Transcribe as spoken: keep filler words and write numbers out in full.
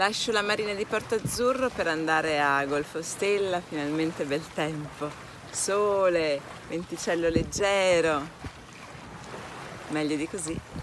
Lascio la marina di Porto Azzurro per andare a Golfo Stella, finalmente bel tempo, sole, venticello leggero, meglio di così.